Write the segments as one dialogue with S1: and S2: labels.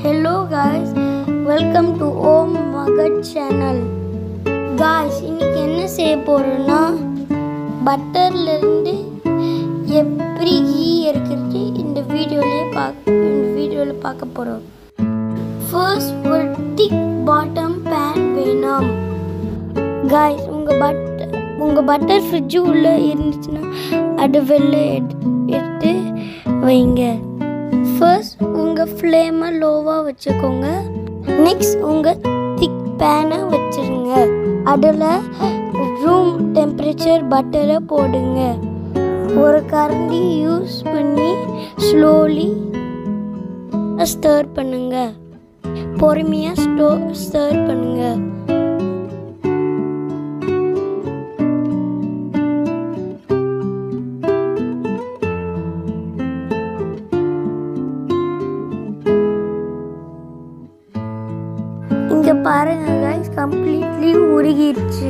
S1: Hello guys, welcome to Om Magad channel. Guys, இன்னைக்கு என்ன செய்ய போறோம்னா பட்டர்ல இருந்து எப்படி கீ எடுக்கிறது இந்த வீடியோல பார்க்க போறோம். First ஒரு thick bottom pan வேணும். Guys, உங்க பட்டர் ஃப்ரிட்ஜ் உள்ள இருந்துச்சுன்னா அது வெளில எடுத்து வைங்க. ஃபர்ஸ்ட் உங்கள் ஃப்ளேமை லோவாக வச்சுக்கோங்க. நெக்ஸ்ட் உங்கள் திக் பேனை வச்சுருங்க. அதில் ரூம் டெம்பரேச்சர் பட்டரை போடுங்க. ஒரு கரண்டி யூஸ் பண்ணி ஸ்லோலி ஸ்டர் பண்ணுங்க. பொறுமையாக ஸ்டர் பண்ணுங்க. இங்க பாருங்க गाइस, கம்ப்ளீட்லி உருகிருச்சு.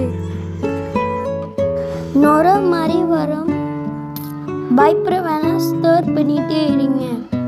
S1: நொர மாதிரி வரும். பயப்பட வேணாம், ஸ்டர் பண்ணிட்டே இருங்க.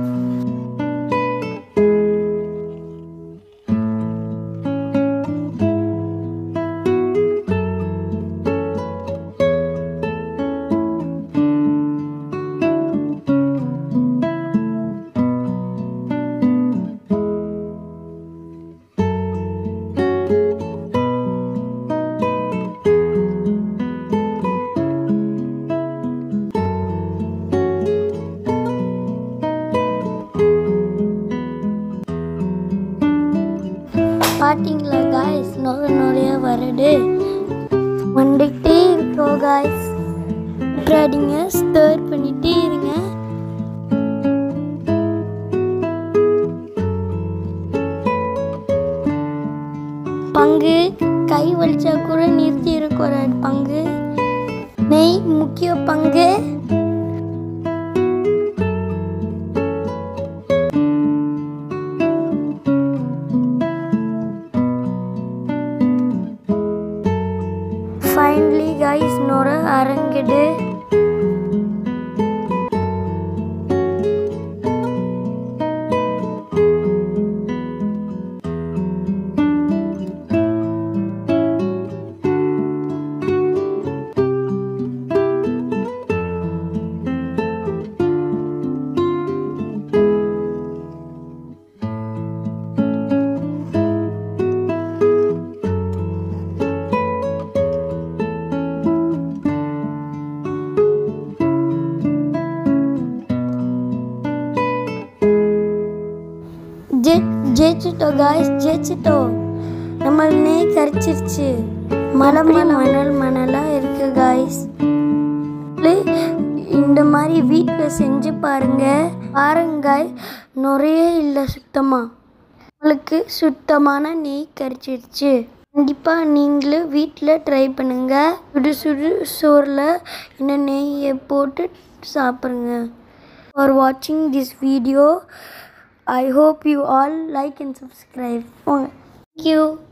S1: பாத்தீங்களா गाइस, நிறைய வருது. வந்துட்டே இருக்கோம் गाइस. ட்ரைடிங்க ஸ்டர் பண்ணிட்டே இருங்க. பங்கு கை வலிச்சா கூட நிறுத்தி இருக்கிற பங்கு. நெய் முக்கிய பங்கு. Finally guys, நொர அரங்குது. ஜெயிச்சிட்டோம் गाइस, ஜெயிச்சிட்டோம். நம்ம நெய் கரைச்சிருச்சு. மணலா இருக்கு गाइस. இந்த மாதிரி வீட்டில் செஞ்சு பாருங்க. guys, நிறைய இல்லை சுத்தமா. உங்களுக்கு சுத்தமான நெய் கரைச்சிருச்சு. கண்டிப்பாக நீங்களும் வீட்டில் ட்ரை பண்ணுங்க. சுடு சோறில் இந்த நெய்யை போட்டு சாப்பிடுங்க. For watching this video, I hope you all like and subscribe. Thank you.